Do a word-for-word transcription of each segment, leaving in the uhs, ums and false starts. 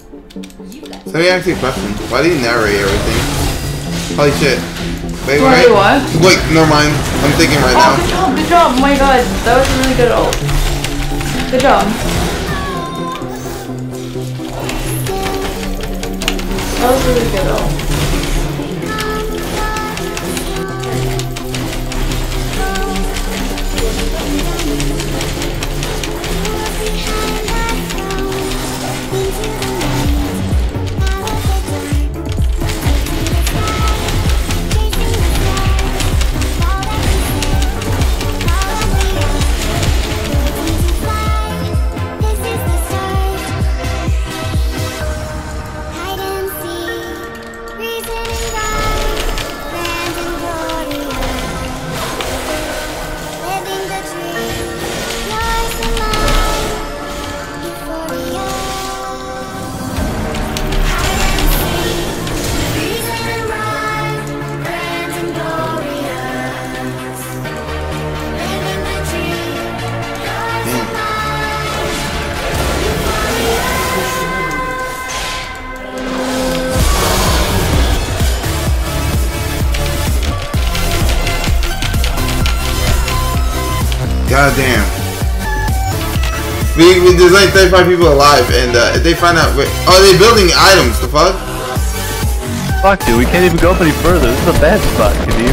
So let me ask you a question. Why do you narrate everything? Holy shit. Wait, Why wait. what? Wait, never mind. I'm thinking right oh, now. Good job, good job. Oh my god, that was a really good ult. Good job. That was a really good ult. God damn. We, we, there's like thirty-five people alive, and uh, if they find out, wait, oh, they're building items. The fuck? Fuck, dude, we can't even go up any further. This is a bad spot, Kadeem.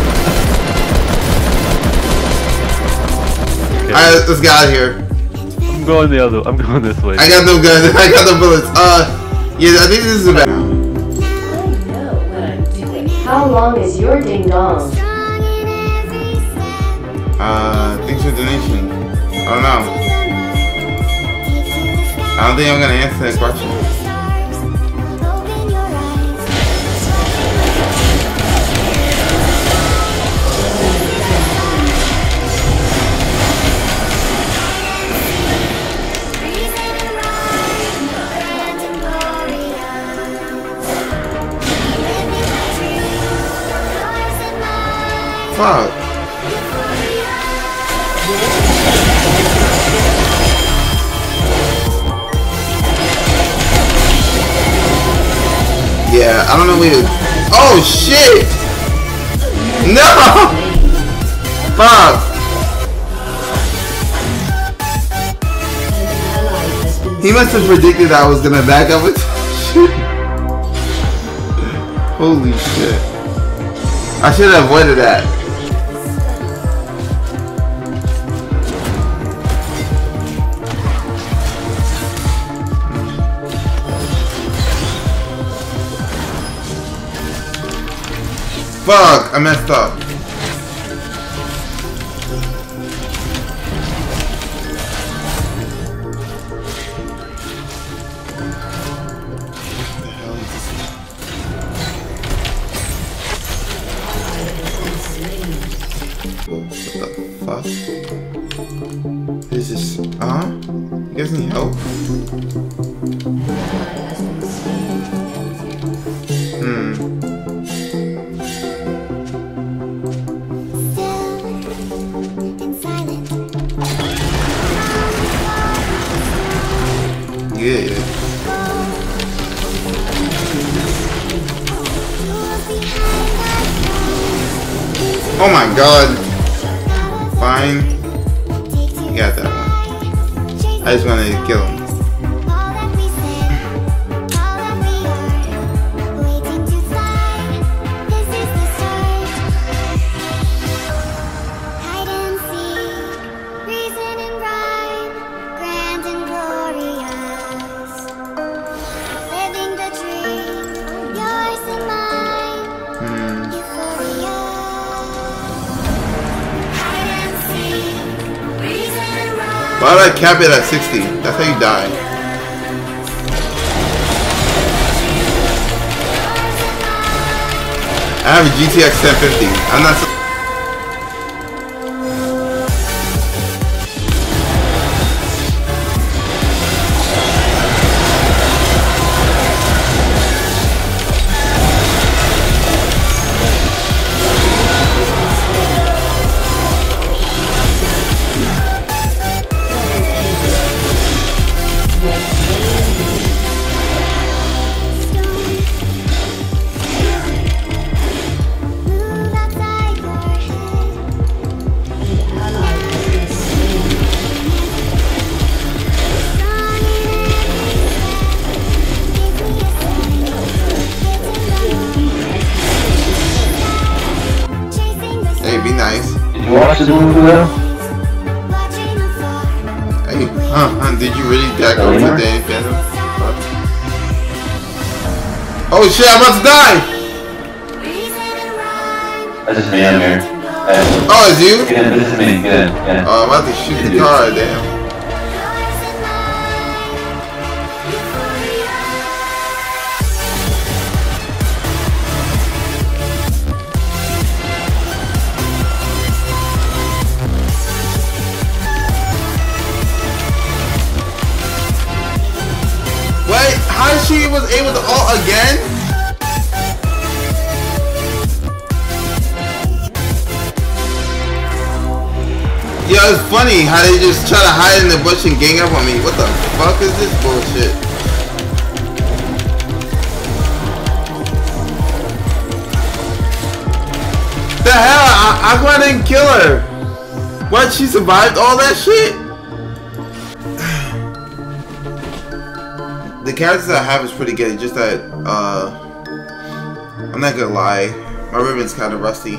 Okay. Alright, let's get out of here. I'm going the other. I'm going this way. I got no guns. I got no bullets. Uh, yeah, I think this is a bad. I know what I'm doing. How long is your ding dong? Uh, thanks for the donation. I don't know. I don't think I'm gonna answer that question. Fuck. Yeah, I don't know where to... Oh, shit! No! Fuck! He must have predicted I was gonna back up with shit. Holy shit. I should have avoided that. Fuck, I messed up. What the fuck? Is this, huh? You guys need help? Hmm. Yeah. Oh my god. Fine. You got that one. I just wanted to kill him. Why did I cap it at sixty? That's how you die. I have a G T X ten fifty. I'm not so watch this movie though? Hey, huh, huh, did you really back over to Danny Phantom? Oh shit, I'm about to die! That's just me, I'm here. Uh, Oh, it's you? Get in, this is me, get in, yeah. Oh, I'm about to shoot the car, damn. Wait, how she was able to ult again? Yo, it's funny how they just try to hide in the bush and gang up on me. What the fuck is this bullshit? The hell? I Aqua didn't kill her. What? She survived all that shit? The characters I have is pretty good. It's just that, uh, I'm not gonna lie, my ribbon's kind of rusty.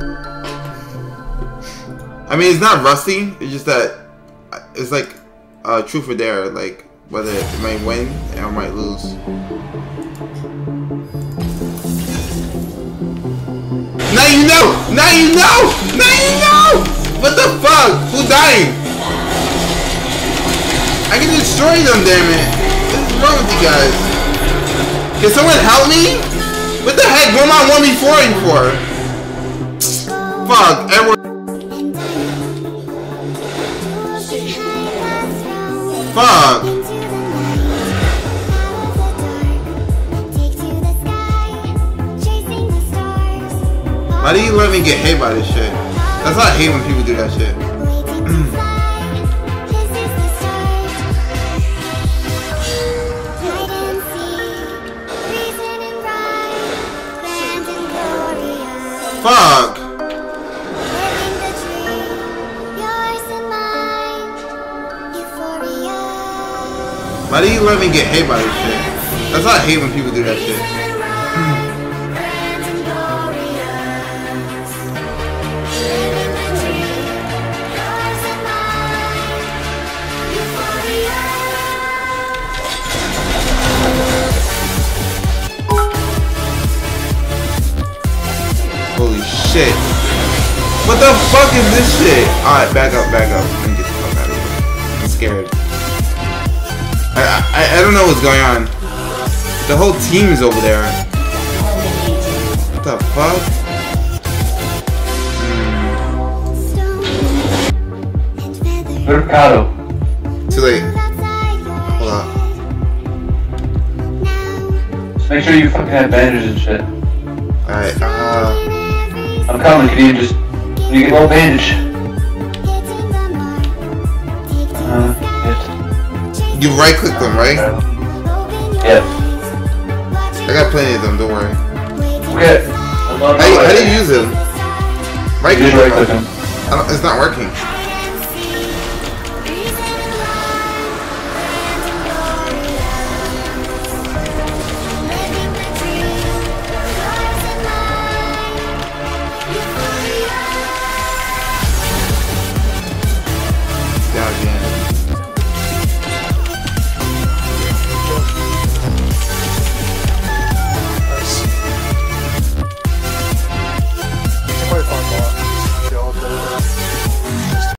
I mean, it's not rusty. It's just that it's like uh, truth or dare. Like whether it might win or might lose. Now you know. Now you know. Now you know. What the fuck? Who's dying? I can destroy them. Damn it! What is wrong with you guys? Can someone help me? What the heck? What am I one v four-ing for? Fuck. Everyone. Fuck! Why do you let me get hit by this shit? That's why I hate when people do that shit. Fuck! Why do you let me get hit by this shit? That's why I hate when people do that shit. Holy shit. What the fuck is this shit? Alright, back up, back up. Let me get the fuck out of here. I'm scared. I, I, I don't know what's going on. The whole team is over there. What the fuck? Mm. Mercado. Too late. Hold on. Just make sure you fucking have bandages and shit. Alright, uh... I'm coming, can you just... Can you get more bandage? Uh, yes. You right click them, right? Yeah. I got plenty of them, don't worry. Okay. How, how do you use them? Right click right click them. I don't, it's not working.